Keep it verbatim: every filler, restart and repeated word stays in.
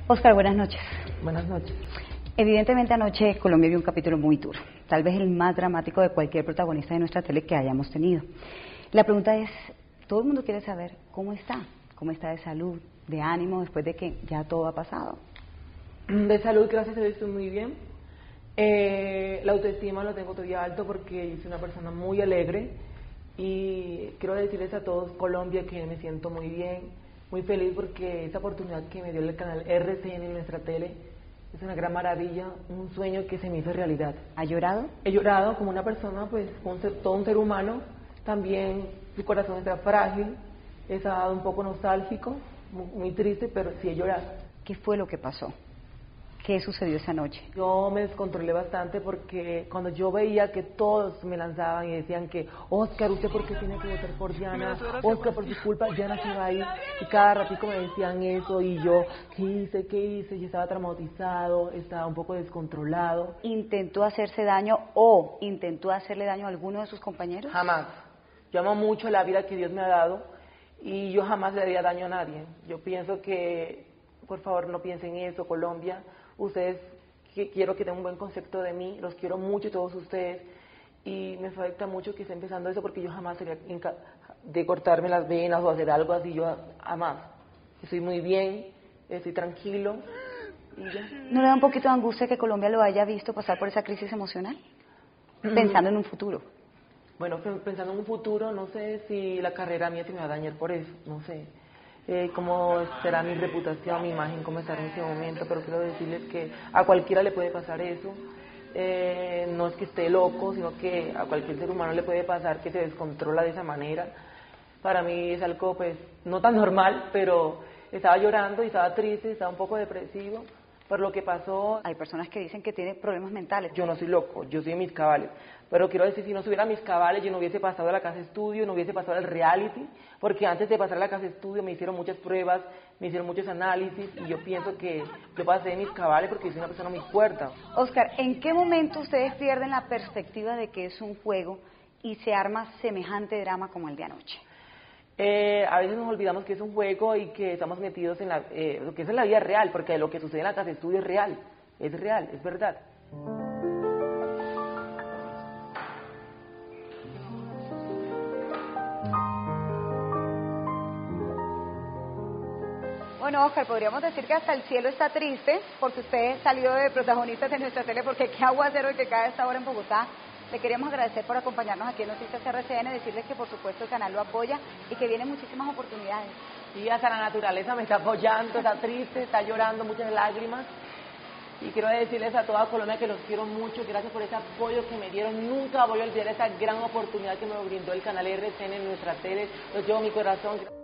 Oscar, buenas noches. Buenas noches. Evidentemente anoche Colombia vio un capítulo muy duro, tal vez el más dramático de cualquier protagonista de nuestra tele que hayamos tenido. La pregunta es, todo el mundo quiere saber cómo está, cómo está de salud, de ánimo, después de que ya todo ha pasado. De salud, gracias a Dios, estoy muy bien. Eh, la autoestima lo tengo todavía alto porque soy una persona muy alegre y quiero decirles a todos Colombia que me siento muy bien, muy feliz porque esa oportunidad que me dio el canal R C N en nuestra tele es una gran maravilla, un sueño que se me hizo realidad. ¿Ha llorado? He llorado como una persona, pues, un ser, todo un ser humano, también mi corazón está frágil, he estado un poco nostálgico, muy, muy triste, pero sí he llorado. ¿Qué fue lo que pasó? ¿Qué sucedió esa noche? Yo me descontrolé bastante porque cuando yo veía que todos me lanzaban y decían que Oscar, ¿usted por qué tiene que votar por Diana? Oscar, por su culpa Diana se va a ir. Y cada ratico me decían eso y yo, ¿qué hice? ¿Qué hice? Yo estaba traumatizado, estaba un poco descontrolado. ¿Intentó hacerse daño o intentó hacerle daño a alguno de sus compañeros? Jamás. Yo amo mucho la vida que Dios me ha dado y yo jamás le haría daño a nadie. Yo pienso que, por favor, no piensen en eso, Colombia. Ustedes, que quiero que tengan un buen concepto de mí, los quiero mucho todos ustedes y me afecta mucho que esté empezando eso porque yo jamás sería de cortarme las venas o hacer algo así, yo jamás. Estoy muy bien, estoy tranquilo y ya. ¿No le da un poquito de angustia que Colombia lo haya visto pasar por esa crisis emocional? Pensando en un futuro. Bueno, pensando en un futuro, no sé si la carrera mía se me va a dañar por eso, no sé. Eh, cómo será mi reputación, mi imagen, cómo estará en ese momento, pero quiero decirles que a cualquiera le puede pasar eso, eh, no es que esté loco, sino que a cualquier ser humano le puede pasar que se descontrola de esa manera. Para mí es algo pues no tan normal, pero estaba llorando y estaba triste, estaba un poco depresivo por lo que pasó. Hay personas que dicen que tiene problemas mentales. Yo no soy loco, yo soy en mis cabales, pero quiero decir, si no estuviera en mis cabales, yo no hubiese pasado a la casa estudio, no hubiese pasado al reality, porque antes de pasar a la casa estudio me hicieron muchas pruebas, me hicieron muchos análisis, y yo pienso que yo pasé en mis cabales porque soy una persona muy fuerte. Oscar, ¿en qué momento ustedes pierden la perspectiva de que es un juego y se arma semejante drama como el de anoche? Eh, a veces nos olvidamos que es un juego y que estamos metidos en la, eh, lo que es en la vida real, porque lo que sucede en la casa estudio es real, es real, es verdad. Bueno, Oscar, podríamos decir que hasta el cielo está triste porque usted salió de protagonistas de nuestra tele, porque qué aguacero el que cae a esta hora en Bogotá. Le queremos agradecer por acompañarnos aquí en Noticias R C N, decirles que por supuesto el canal lo apoya y que vienen muchísimas oportunidades. Sí, hasta la naturaleza me está apoyando, está triste, está llorando, muchas lágrimas. Y quiero decirles a toda Colombia que los quiero mucho, gracias por ese apoyo que me dieron. Nunca voy a olvidar esa gran oportunidad que me brindó el canal R C N en nuestra tele. Los llevo en mi corazón.